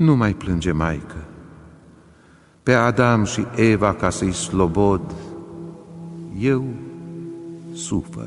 Nu mai plânge, Maică, pe Adam și Eva ca să-i slobod, eu sufăr.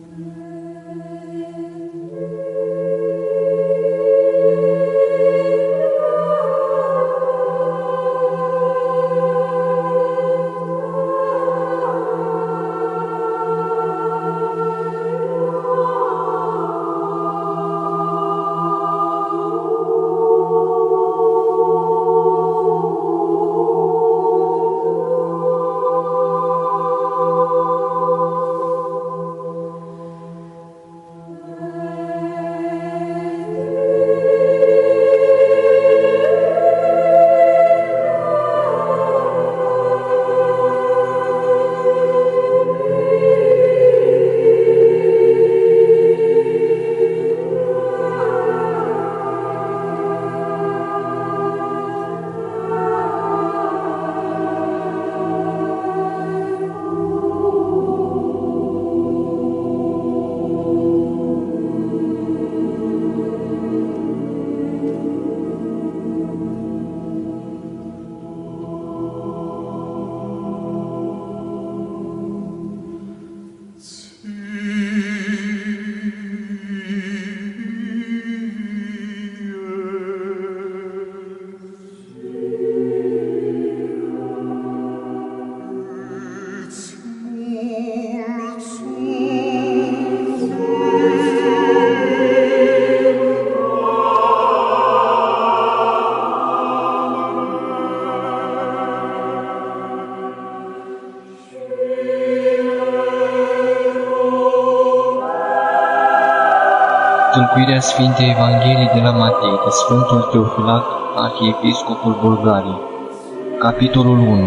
Tâlcuirea Sfintei Evangheliei de la Matei de Sfântul Teofilact, Arhiepiscopul Bulgariei. Capitolul 1.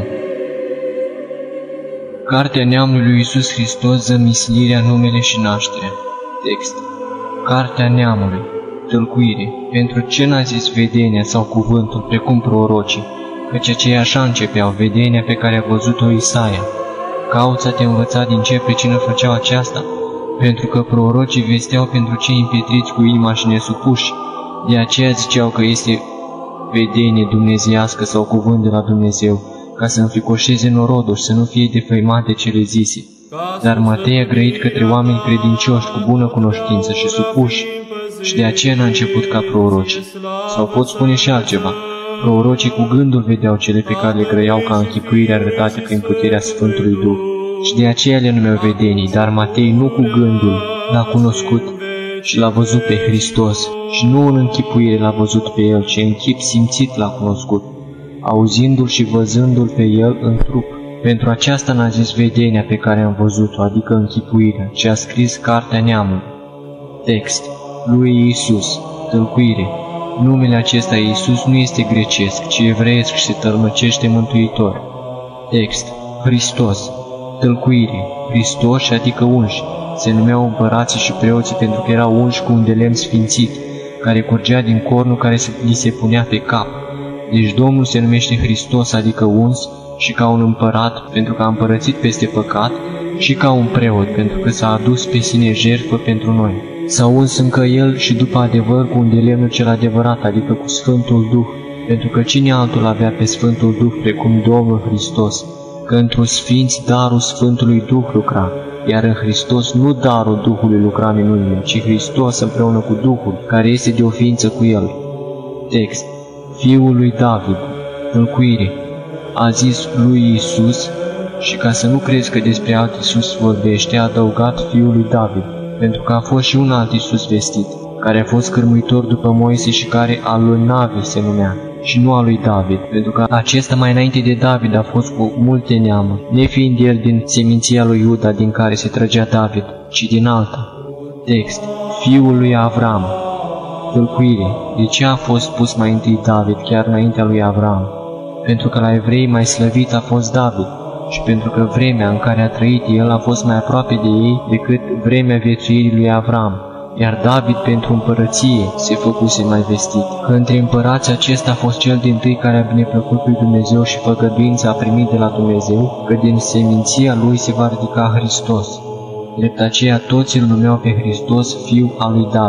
Cartea neamului lui Iisus Hristos, zămislirea, numele și nașterea. Text. Cartea neamului. Tâlcuire. Pentru ce n-a zis vedenia sau cuvântul precum prorocii, căci aceia așa începeau vedenia pe care a văzut-o Isaia. Cauți să te învăța din ce pricină făceau aceasta? Pentru că prorocii vesteau pentru cei împietriți cu inima și nesupuși, de aceea ziceau că este vedenie dumnezeiască sau cuvânt de la Dumnezeu, ca să înfricoșeze norodul și să nu fie defăimate cele zise. Dar Matei a grăit către oameni credincioși cu bună cunoștință și supuși, și de aceea n-a început ca prorocii. Sau pot spune și altceva, prorocii cu gândul vedeau cele pe care le grăiau ca închipuire arătate prin puterea Sfântului Duh, și de aceea le numeau vedenii, dar Matei nu cu gândul l-a cunoscut și l-a văzut pe Hristos, și nu în închipuire l-a văzut pe El, ci în chip simțit l-a cunoscut, auzindu-L și văzându-L pe El în trup. Pentru aceasta n-a zis vedenia pe care am văzut-o, adică închipuirea, ci a scris Cartea neamului. Text. Lui Iisus. Tâlcuire. Numele acesta Iisus nu este grecesc, ci evreiesc și se tălmăcește Mântuitor. Text. Hristos. Tâlcuire. Hristos, adică unși. Se numeau împărații și preoții pentru că erau unși cu un de lemn sfințit, care curgea din cornul care li se punea pe cap. Deci Domnul se numește Hristos, adică uns, și ca un împărat, pentru că a împărățit peste păcat, și ca un preot, pentru că s-a adus pe sine jertfă pentru noi. S-a uns încă El și după adevăr cu un de lemnul cel adevărat, adică cu Sfântul Duh, pentru că cine altul avea pe Sfântul Duh precum Domnul Hristos, că într-un sfinți darul Sfântului Duh lucra, iar în Hristos nu darul Duhului lucra minunile, ci Hristos împreună cu Duhul, care este de o ființă cu El. Text. Fiul lui David. Tâlcuire. A zis lui Iisus, și ca să nu crezi că despre alt Iisus vorbește, a adăugat Fiul lui David, pentru că a fost și un alt Iisus vestit, care a fost cârmuitor după Moise și care al lui Navi se numea, și nu al lui David, pentru că acesta mai înainte de David a fost cu multe neamuri, nefiind el din seminția lui Iuda din care se trăgea David, ci din alta. Text. Fiul lui Avram. Tâlcuire. De ce a fost pus mai întâi David chiar înaintea lui Avram? Pentru că la evrei mai slăvit a fost David, și pentru că vremea în care a trăit el a fost mai aproape de ei decât vremea viețuirii lui Avram, iar David pentru împărăție se făcuse mai vestit. Că între împărați acesta a fost cel dintâi care a bineplăcut lui Dumnezeu și făgăduința a primit de la Dumnezeu, că din seminția lui se va ridica Hristos. Drept aceea toți îl numeau pe Hristos Fiul al lui David.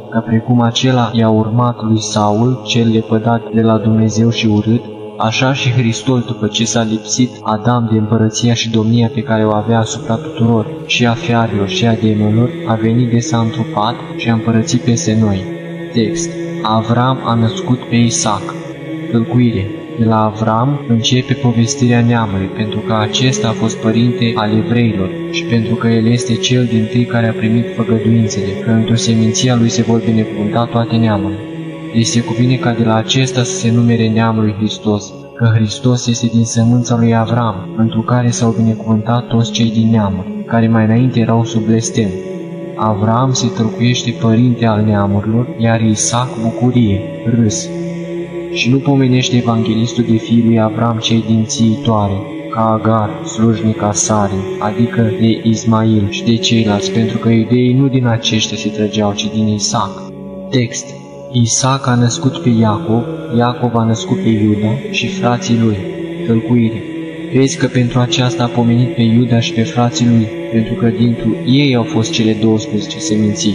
ca precum acela i-a urmat lui Saul, cel lepădat de la Dumnezeu și urât, așa și Hristos, după ce s-a lipsit Adam de împărăția și domnia pe care o avea asupra tuturor, și a fiarilor și a demonilor, a venit de s-a întrupat și a împărățit peste noi. Text. Avram a născut pe Isaac. Tâlcuire. De la Avram începe povestirea neamului, pentru că acesta a fost părinte al evreilor și pentru că el este cel dintâi care a primit făgăduințele, că într-o seminția lui se vor binecuvânta toate neamurile. Deci se cuvine ca de la acesta să se numere neamul lui Hristos, că Hristos este din sămânța lui Avram, întru care s-au binecuvântat toți cei din neamuri, care mai înainte erau sub blestem. Avram se tălcuiește părinte al neamurilor, iar Isaac bucurie, râs. Și nu pomenește evanghelistul de fiii lui Avram cei din țiitoare, ca Agar, slujnica Sarii, adică de Ismail și de ceilalți, pentru că iudeii nu din aceștia se trăgeau, ci din Isaac. Text. Isaac a născut pe Iacov, Iacov a născut pe Iuda și frații lui. Tălcuire. Vezi că pentru aceasta a pomenit pe Iuda și pe frații lui, pentru că dintr ei au fost cele 12 seminții.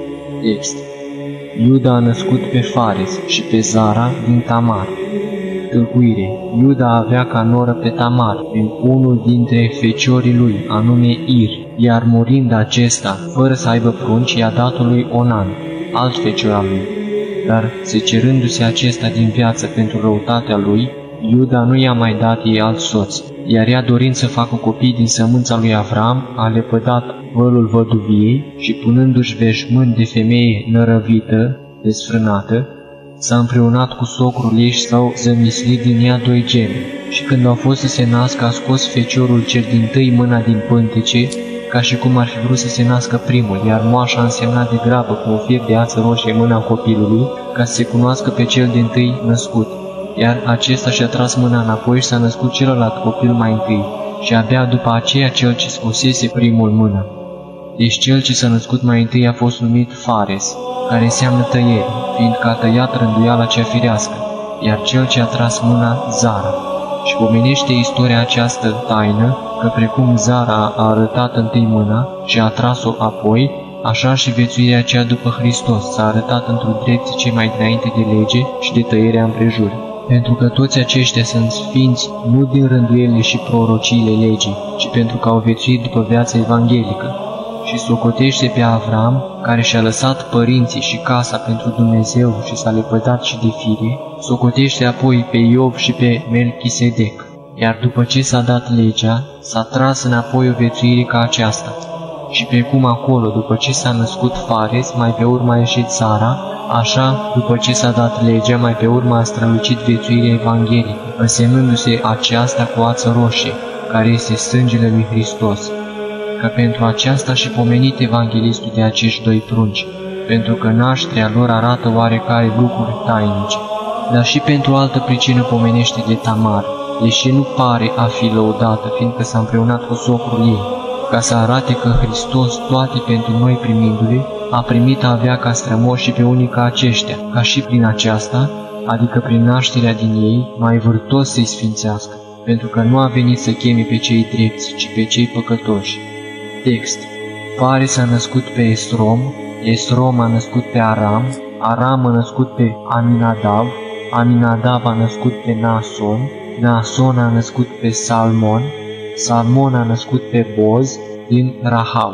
Text. Iuda a născut pe Fares și pe Zara din Tamar. Tâlcuire. Iuda avea ca noră pe Tamar, din unul dintre feciorii lui, anume Ir, iar murind acesta, fără să aibă prunci, i-a dat lui Onan, alt fecior al lui. Dar, secerându-se acesta din viață pentru răutatea lui, Iuda nu i-a mai dat ei alt soț, iar ea, dorind să facă copii din sămânța lui Avram, a lepădat vălul văduviei și, punându-și veșmânt de femeie nărăvită, desfrânată, s-a împreunat cu socrul ei și s-au zămislit din ea 2 geme. Și când au fost să se nască, a scos feciorul cel dintâi mâna din pântece, ca și cum ar fi vrut să se nască primul, iar moașa a însemnat de grabă cu un fier de ață roșie în mâna copilului, ca să se cunoască pe cel dintâi născut. Iar acesta și-a tras mâna înapoi și s-a născut celălalt copil mai întâi, și abia după aceea cel ce scosese primul mână. Deci cel ce s-a născut mai întâi a fost numit Fares, care înseamnă tăiere, fiindcă a tăiat rânduiala cea firească, iar cel ce a tras mâna, Zara. Și pomenește istoria această taină, că precum Zara a arătat întâi mâna și a tras-o apoi, așa și viețuirea cea după Hristos s-a arătat într-o drepție cei mai dinainte de lege și de tăierea împrejur. Pentru că toți aceștia sunt sfinți nu din rânduielile și prorociile legii, ci pentru că au viețuit după viața evanghelică. Și socotește pe Avram, care și-a lăsat părinții și casa pentru Dumnezeu și s-a lepădat și de fire, socotește apoi pe Iov și pe Melchisedec. Iar după ce s-a dat legea, s-a tras înapoi o viețuire ca aceasta. Și pe cum acolo, după ce s-a născut Fares, mai pe urmă a ieșit Sara, așa, după ce s-a dat legea, mai pe urmă a strălucit viețuirea evanghelică, însemnându-se aceasta cu ață roșie, care este sângele lui Hristos. Că pentru aceasta și pomenit evanghelistul de acești 2 prunci, pentru că nașterea lor arată oarecare lucruri tainice, dar și pentru altă pricină pomenește de Tamar, deși nu pare a fi lăudată, fiindcă s-a împreunat cu socrul ei, ca să arate că Hristos, toate pentru noi primindu-le, a primit a avea ca strămoși și pe unii ca aceștia, ca și prin aceasta, adică prin nașterea din ei, mai vârtos să-i sfințească, pentru că nu a venit să cheme pe cei drepți, ci pe cei păcătoși. Text. Fares a născut pe Esrom, Esrom a născut pe Aram, Aram a născut pe Aminadav, Aminadav a născut pe Naason, Naason a născut pe Salmon, Salmon a născut pe Boz din Rahav.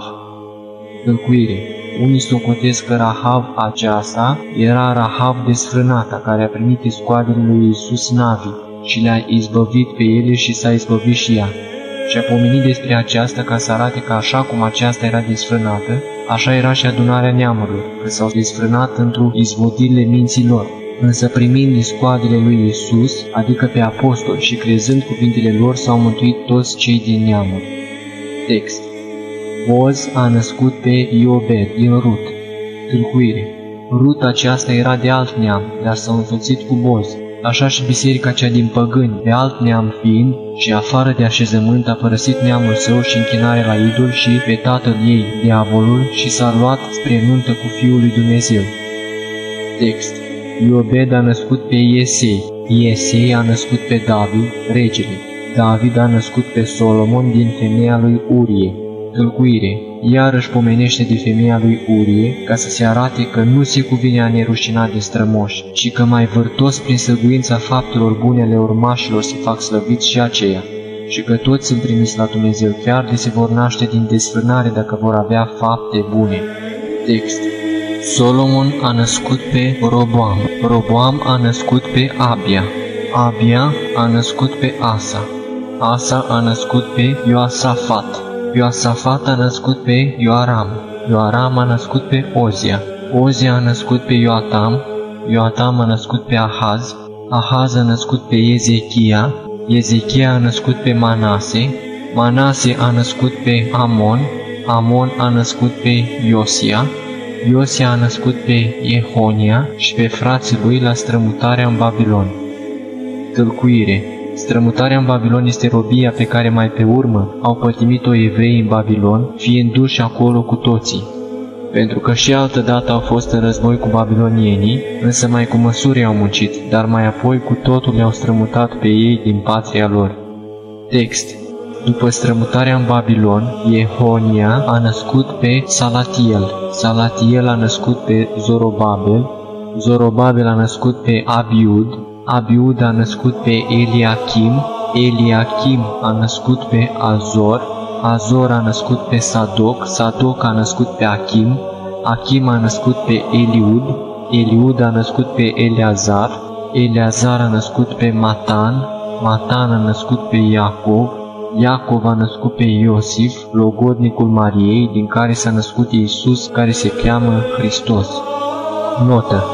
Tâlcuire. Unii socotesc că Rahav aceasta era Rahav desfrânata, care a primit iscoadele lui Iisus Navi și le-a izbăvit pe ele și s-a izbăvit și ea. Și a pomenit despre aceasta ca să arate că așa cum aceasta era desfrânată, așa era și adunarea neamurilor, că s-au desfrânat într-o izvodirile minții lor. Însă primind iscoadele lui Iisus, adică pe apostoli, și crezând cuvintele lor, s-au mântuit toți cei din neamuri. Text. Boz a născut pe Iobed din Rut. Tâlcuire. Rut aceasta era de alt neam, dar s-a însoțit cu Boz. Așa și biserica cea din păgâni, de alt neam fiind, și afară de așezământ, a părăsit neamul său și închinare la idol și pe tatăl ei, diavolul, și s-a luat spre nuntă cu Fiul lui Dumnezeu. Text. Iobed a născut pe Iesei, Iesei a născut pe David, regele. David a născut pe Solomon din femeia lui Urie. Tâlcuire. iarăși pomenește de femeia lui Urie, ca să se arate că nu se cuvine a nerușina de strămoși, ci că mai vârtos prin săguința faptelor bune ale urmașilor se fac slăviți și aceia, și că toți sunt trimiși la Dumnezeu, chiar de se vor naște din desfrânare dacă vor avea fapte bune. Text. Solomon a născut pe Roboam, Roboam a născut pe Abia, Abia a născut pe Asa, Asa a născut pe Ioasafat, Ioasafat a născut pe Ioaram, Ioaram a născut pe Ozia, Ozia a născut pe Ioatam, Ioatam a născut pe Ahaz, Ahaz a născut pe Ezechia, Ezechia a născut pe Manase, Manase a născut pe Amon, Amon a născut pe Iosia, Iosia a născut pe Jehonia și pe frații lui la strămutarea în Babilon. Tâlcuire. Strămutarea în Babilon este robia pe care mai pe urmă au pătimit-o evreii în Babilon, fiind duși acolo cu toții. Pentru că și altă dată au fost în război cu babilonienii, însă mai cu măsuri au muncit, dar mai apoi cu totul le-au strămutat pe ei din patria lor. Text. După strămutarea în Babilon, Jehonia a născut pe Salatiel, Salatiel a născut pe Zorobabel, Zorobabel a născut pe Abiud, Abiud a născut pe Eliachim, Eliachim a născut pe Azor, Azor a născut pe Sadoc, Sadoc a născut pe Achim, Achim a născut pe Eliud, Eliud a născut pe Eleazar, Eleazar a născut pe Matan, Matan a născut pe Iacov, Iacov a născut pe Iosif, logodnicul Mariei, din care s-a născut Iisus, care se cheamă Hristos. Notă.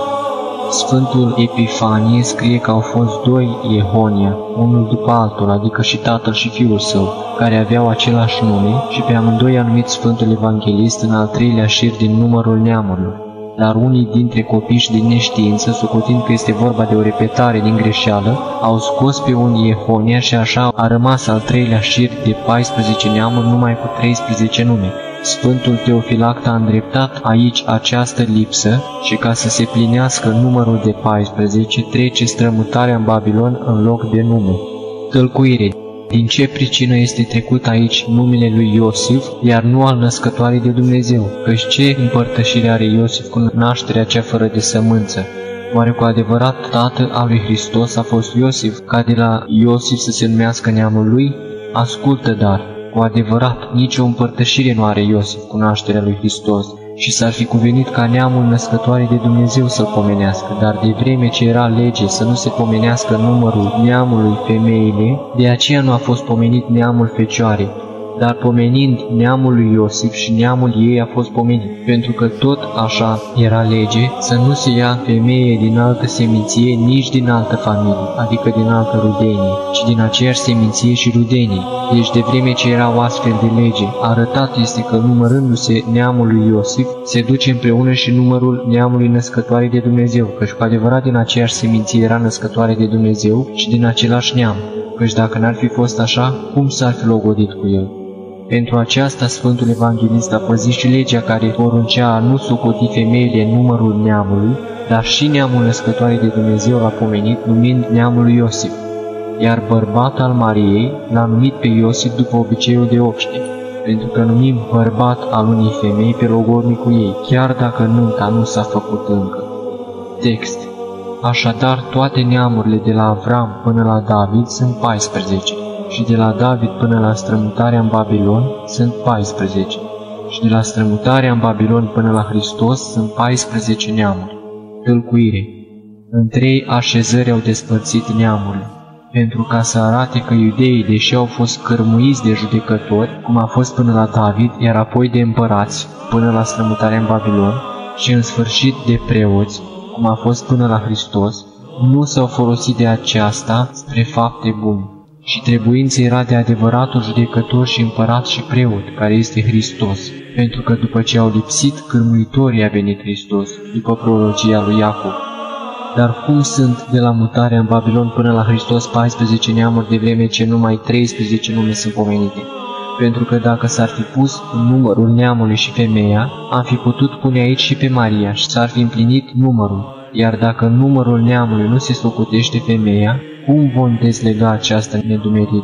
Sfântul Epifanie scrie că au fost doi Jehonia, unul după altul, adică și tatăl și fiul său, care aveau același nume și pe amândoi a numit Sfântul Evanghelist în al treilea șir din numărul neamurilor. Dar unii dintre copiși din neștiință, socotind că este vorba de o repetare din greșeală, au scos pe un Jehonia și așa a rămas al treilea șir de 14 neamuri numai cu 13 nume. Sfântul Teofilact a îndreptat aici această lipsă și ca să se plinească numărul de 14, trece strămutarea în Babilon în loc de nume. Tălcuire. Din ce pricină este trecut aici numele lui Iosif, iar nu al născătoarei de Dumnezeu? Căci ce împărtășire are Iosif cu nașterea cea fără de sămânță? Oare cu adevărat tatăl al lui Hristos a fost Iosif, ca de la Iosif să se numească neamul lui? Ascultă dar, cu adevărat, nicio împărtășire nu are Iosif cu nașterea lui Hristos, și s-ar fi cuvenit ca neamul născătoare de Dumnezeu să-l pomenească, dar de vreme ce era lege să nu se pomenească numărul neamului femeile, de aceea nu a fost pomenit neamul fecioarei, dar pomenind neamul lui Iosif și neamul ei a fost pomenit, pentru că tot așa era lege să nu se ia femeie din altă seminție, nici din altă familie, adică din altă rudenie, ci din aceeași seminție și rudenie. Deci de vreme ce era o astfel de lege, arătat este că numărându-se neamul lui Iosif, se duce împreună și numărul neamului născătoare de Dumnezeu, căci cu adevărat din aceeași seminție era născătoare de Dumnezeu și din același neam, căci dacă n-ar fi fost așa, cum s-ar fi logodit cu el? Pentru aceasta Sfântul Evanghelist a păzit și legea care poruncea a nu socoti femeile în numărul neamului, dar și neamul născătoare de Dumnezeu l-a pomenit numind neamul lui Iosif, iar bărbat al Mariei l-a numit pe Iosif după obiceiul de obște, pentru că numim bărbat al unei femei pe logodnicul ei, chiar dacă nunta nu s-a făcut încă. Text. Așadar, toate neamurile de la Avram până la David sunt 14. Și de la David până la strămutarea în Babilon sunt 14, și de la strămutarea în Babilon până la Hristos sunt 14 neamuri. Tălcuire. În 3 așezări au despărțit neamurile, pentru ca să arate că iudeii, deși au fost cărmuiți de judecători, cum a fost până la David, iar apoi de împărați, până la strămutarea în Babilon, și în sfârșit de preoți, cum a fost până la Hristos, nu s-au folosit de aceasta spre fapte bune. Și trebuința era de adevăratul judecător și împărat și preot, care este Hristos, pentru că după ce au lipsit cârmuitorii a venit Hristos, după prorocia lui Iacov. Dar cum sunt de la mutarea în Babilon până la Hristos 14 neamuri, de vreme ce numai 13 nume sunt pomenite? Pentru că dacă s-ar fi pus în numărul neamului și femeia, am fi putut pune aici și pe Maria și s-ar fi împlinit numărul. Iar dacă în numărul neamului nu se socotește femeia, cum vom dezlega această nedumerire?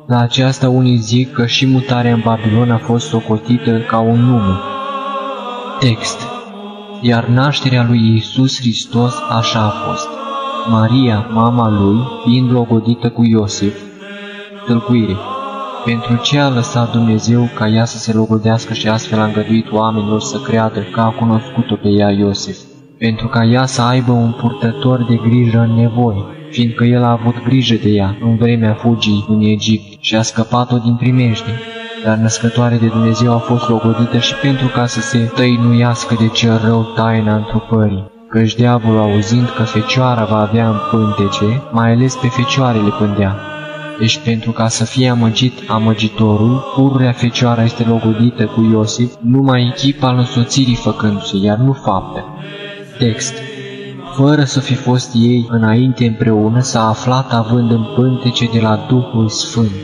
La aceasta unii zic că și mutarea în Babilon a fost socotită ca un nume. Text. Iar nașterea lui Iisus Hristos așa a fost. Maria, mama lui, fiind logodită cu Iosif. Tâlcuire. Pentru ce a lăsat Dumnezeu ca ea să se logodească și astfel a îngăduit oamenilor să creadă că a cunoscut-o pe ea Iosif? Pentru ca ea să aibă un purtător de grijă în nevoie, fiindcă el a avut grijă de ea în vremea fugii în Egipt și a scăpat-o din primejdie. Dar născătoare de Dumnezeu a fost logodită și pentru ca să se tăinuiască de cel rău taina întrupării. Căci diavolul, auzind că fecioara va avea în pântece, mai ales pe fecioare le pândea. Deci pentru ca să fie amăgit amăgitorul, pururea fecioara este logodită cu Iosif, numai chip al însoțirii făcându-se, iar nu fapte. Text. Fără să fi fost ei înainte împreună, s-a aflat având în pântece de la Duhul Sfânt.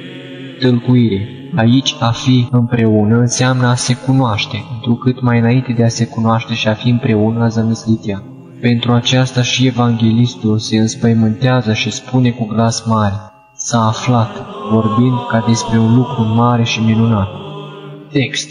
Tâlcuire. Aici a fi împreună înseamnă a se cunoaște, întrucât mai înainte de a se cunoaște și a fi împreună a zămislit ea. Pentru aceasta și evanghelistul se înspăimântează și spune cu glas mare: s-a aflat, vorbind ca despre un lucru mare și minunat. Text.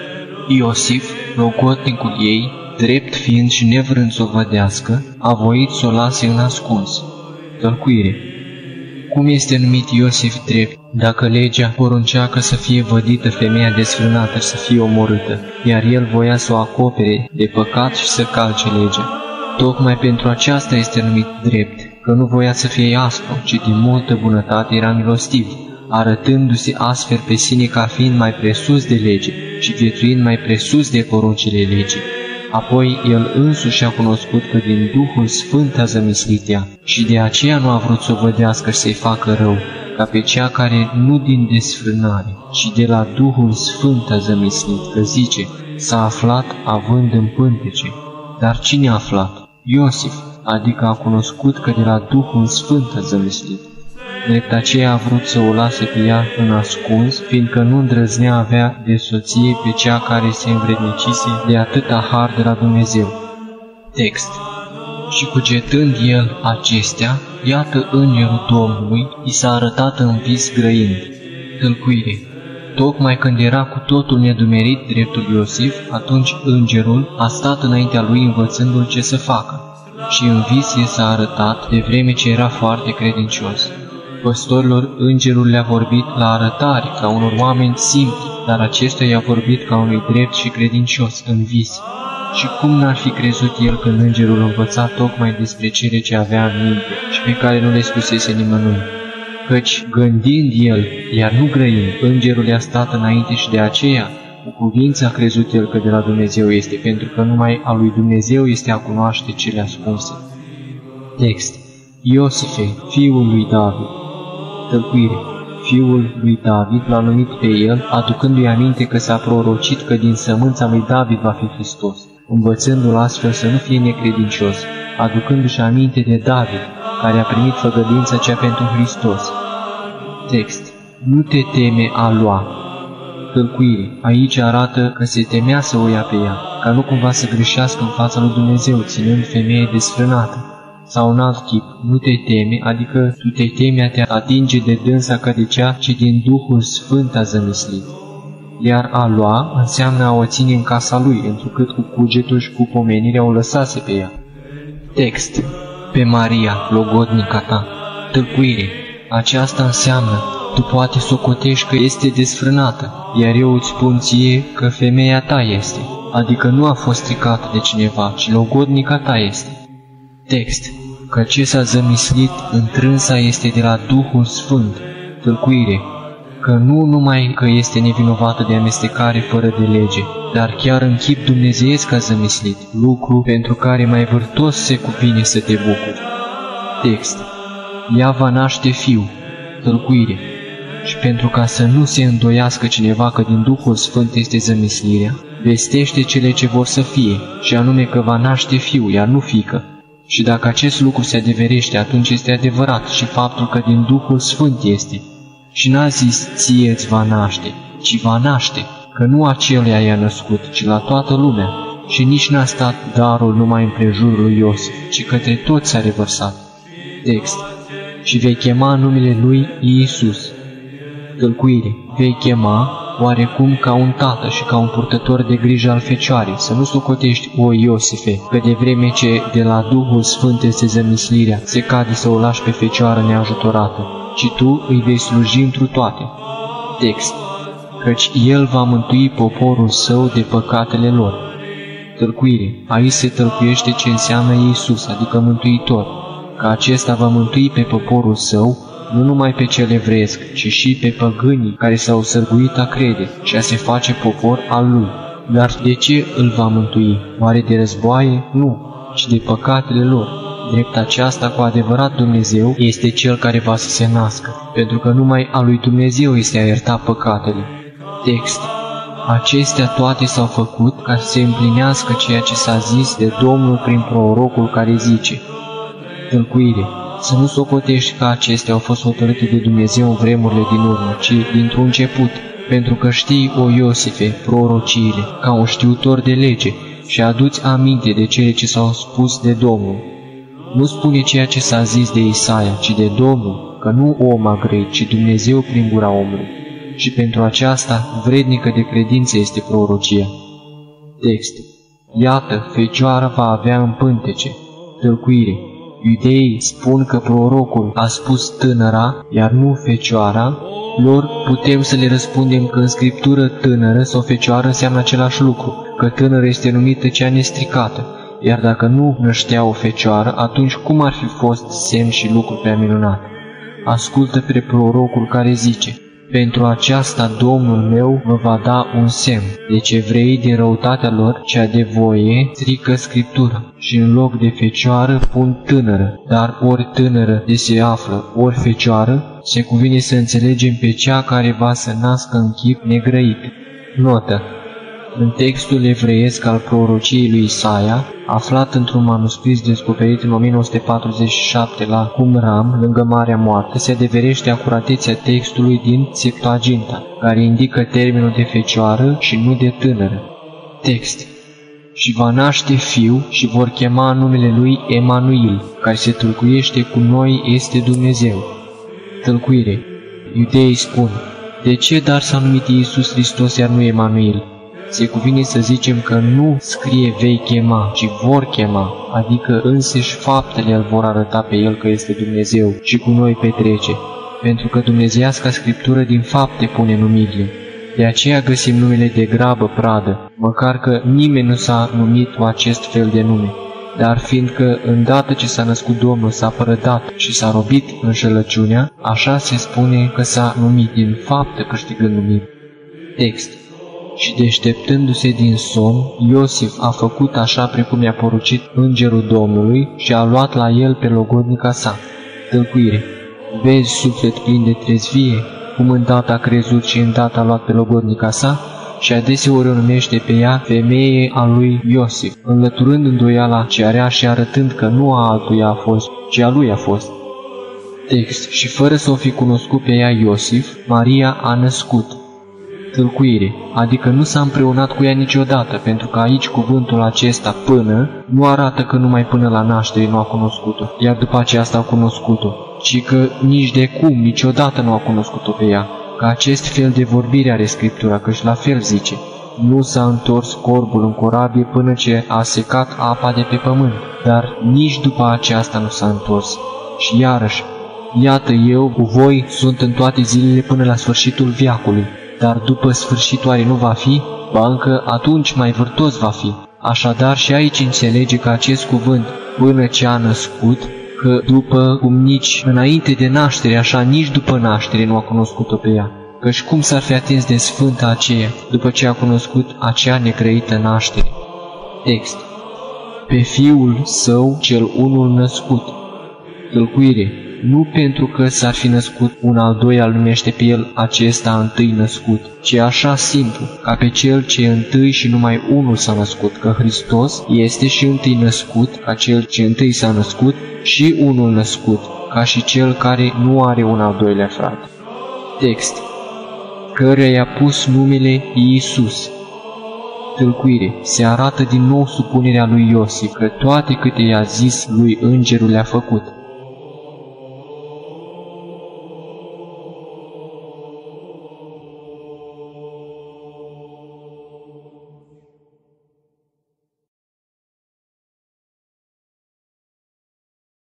Iosif, logodnicul ei, drept fiind și nevrând să o vădească, a voit să o lase în ascuns. Tălcuire. Cum este numit Iosif drept, dacă legea porunceacă să fie vădită femeia desfrânată și să fie omorâtă, iar el voia să o acopere de păcat și să calce legea? Tocmai pentru aceasta este numit drept, că nu voia să fie aspru, ci din multă bunătate era milostiv, arătându-se astfel pe sine ca fiind mai presus de lege și viețuind mai presus de poruncile legii. Apoi el însuși a cunoscut că din Duhul Sfânt a zămislit ea și de aceea nu a vrut să o vădească și să-i facă rău, ca pe cea care nu din desfrânare, ci de la Duhul Sfânt a zămislit, că zice: s-a aflat având în pântece. Dar cine a aflat? Iosif, adică a cunoscut că de la Duhul Sfânt a zămislit. Drept aceea a vrut să o lase pe ea în ascuns, fiindcă nu îndrăznea avea de soție pe cea care se învrednicise de atâta har de la Dumnezeu. Text. Și cugetând el acestea, iată îngerul Domnului i s-a arătat în vis grăind. Tâlcuire. Tocmai când era cu totul nedumerit dreptul Iosif, atunci îngerul a stat înaintea lui învățându-l ce să facă. Și în vis i s-a arătat, de vreme ce era foarte credincios. Păstorilor îngerul le-a vorbit la arătare, ca unor oameni simpli, dar acestuia i-a vorbit ca unui drept și credincios în vis. Și cum n-ar fi crezut el când îngerul învăța tocmai despre cele ce avea în minte și pe care nu le spusese nimănui? Căci, gândind el, iar nu grăind, îngerul i-a stat înainte și de aceea, cu cuvință a crezut el că de la Dumnezeu este, pentru că numai a lui Dumnezeu este a cunoaște cele ascunse. Text. Iosife, fiul lui David. Tălcuire. Fiul lui David l-a numit pe el, aducându-i aminte că s-a prorocit că din sămânța lui David va fi Hristos, învățându-l astfel să nu fie necredincios, aducându-și aminte de David, care a primit făgăduința cea pentru Hristos. Text. Nu te teme a lua. Tălcuire. Aici arată că se temea să o ia pe ea, ca nu cumva să greșească în fața lui Dumnezeu, ținând femeie desfrânată. Sau în alt chip, nu te teme, adică tu te temi a te atinge de dânsa ca de cea ce din Duhul Sfânt a zămislit. Iar a lua înseamnă a o ține în casa lui, întrucât cu cugetul și cu pomenirea o lăsase pe ea. Text. Pe Maria, logodnica ta. Tâlcuire. Aceasta înseamnă, tu poate socotești că este desfrânată, iar eu îți spun ție că femeia ta este, adică nu a fost stricată de cineva, ci logodnica ta este. Text. Că ce s-a zămislit întrânsa este de la Duhul Sfânt. Tâlcuire. Că nu numai că este nevinovată de amestecare fără de lege, dar chiar în chip dumnezeiesc a zămislit, lucru pentru care mai vârtos se cuvine să te bucuri. Text. Ea va naște fiu. Tâlcuire. Și pentru ca să nu se îndoiască cineva că din Duhul Sfânt este zămislirea, vestește cele ce vor să fie, și anume că va naște fiu, iar nu fiică. Și dacă acest lucru se adeverește, atunci este adevărat și faptul că din Duhul Sfânt este. Și n-a zis ție îți va naște, ci va naște, că nu aceluia i-a născut, ci la toată lumea. Și nici n-a stat darul numai în prejurul lui Iosif, ci către toți s-a revărsat. Text. Și vei chema numele lui Iisus. Tâlcuire. Vei chema oarecum ca un tată și ca un purtător de grijă al Fecioarei, să nu socotești, o Iosife, că de vreme ce de la Duhul Sfânt este zămislirea, se cade să o lași pe Fecioară neajutorată, ci tu îi vei sluji întru toate. Text. Căci El va mântui poporul său de păcatele lor. Tâlcuire. Aici se tălcuiește ce înseamnă Iisus, adică Mântuitor, că acesta va mântui pe poporul său, nu numai pe cel evreiesc, ci și pe păgânii care s-au sărguit a crede și a se face popor al lui. Dar de ce îl va mântui? Oare de războaie? Nu, ci de păcatele lor. Drept aceasta, cu adevărat, Dumnezeu este Cel care va să se nască, pentru că numai a lui Dumnezeu este a ierta păcatele. Text. Acestea toate s-au făcut ca să se împlinească ceea ce s-a zis de Domnul prin prorocul care zice. Tâlcuire. Să nu socotești că acestea au fost hotărâte de Dumnezeu în vremurile din urmă, ci dintr-un început, pentru că știi, o Iosife, prorociile, ca un știutor de lege, și aduți aminte de cele ce s-au spus de Domnul. Nu spune ceea ce s-a zis de Isaia, ci de Domnul, că nu om a grăit, ci Dumnezeu prin gura omului. Și pentru aceasta, vrednică de credință este prorocia. Text. Iată, Fecioara va avea în pântece. Tâlcuire. Iudeii spun că prorocul a spus tânăra, iar nu Fecioara. Lor putem să le răspundem că în Scriptură tânără sau Fecioară înseamnă același lucru, că tânără este numită cea nestricată, iar dacă nu năștea o Fecioară, atunci cum ar fi fost semn și lucru prea minunat? Ascultă pe prorocul care zice: pentru aceasta Domnul meu vă va da un semn. Deci evreii din răutatea lor, cea de voie, strică Scriptura și în loc de Fecioară pun tânără, dar ori tânără de se află, ori Fecioară, se cuvine să înțelegem pe cea care va să nască în chip negrăit. Notă. În textul evreiesc al prorociei lui Isaia, aflat într-un manuscris descoperit în 1947 la Qumran, lângă Marea Moartă, se adeverește acuratețea textului din Septuaginta, care indică termenul de fecioară și nu de tânără. Text. Și va naște fiu și vor chema numele lui Emanuil, care se tâlcuiește cu noi este Dumnezeu. Tâlcuire. Iudeii spun: de ce dar s-a numit Iisus Hristos, iar nu Emanuil? Se cuvine să zicem că nu scrie vei chema, ci vor chema, adică însăși faptele îl vor arăta pe el că este Dumnezeu și cu noi petrece, pentru că dumnezeiasca Scriptură din fapte pune numirile. De aceea găsim numele de grabă pradă, măcar că nimeni nu s-a numit cu acest fel de nume, dar fiindcă îndată ce s-a născut Domnul s-a părădat și s-a robit înșelăciunea, așa se spune că s-a numit din faptă câștigând numiri. Text. Și deșteptându-se din somn, Iosif a făcut așa precum i-a porucit îngerul Domnului și a luat la el pe logodnica sa. Tâlcuire. Vezi, suflet plin de trezvie, cum îndată a crezut și îndată a luat pe logodnica sa, și adeseori o numește pe ea femeie a lui Iosif, înlăturând îndoiala ce area și arătând că nu a altuia a fost, ci a lui a fost. Text. Și fără să o fi cunoscut pe ea Iosif, Maria a născut. Tâlcuire, adică nu s-a împreunat cu ea niciodată, pentru că aici cuvântul acesta până nu arată că numai până la naștere nu a cunoscut-o, iar după aceasta a cunoscut-o, ci că nici de cum niciodată nu a cunoscut-o pe ea, că acest fel de vorbire are Scriptura, căci la fel zice: nu s-a întors corbul în corabie până ce a secat apa de pe pământ, dar nici după aceasta nu s-a întors. Și iarăși, iată eu cu voi sunt în toate zilele până la sfârșitul veacului. Dar după sfârșit oare nu va fi? Ba încă atunci mai vârtos va fi. Așadar și aici înțelege că acest cuvânt, până ce a născut, că după cum nici înainte de naștere, așa nici după naștere nu a cunoscut-o pe ea. Căci cum s-ar fi atins de sfânta aceea, după ce a cunoscut acea necrăită naștere? Text. Pe fiul său cel unul născut. Tâlcuire. Nu pentru că s-ar fi născut un al doilea numește pe el acesta întâi născut, ci așa simplu, ca pe cel ce întâi și numai unul s-a născut, că Hristos este și întâi născut, ca cel ce întâi s-a născut, și unul născut, ca și cel care nu are un al doilea frate. Text. Căruia i-a pus numele Iisus. Tâlcuire. Se arată din nou supunerea lui Iosif, că toate câte i-a zis lui îngerul le-a făcut.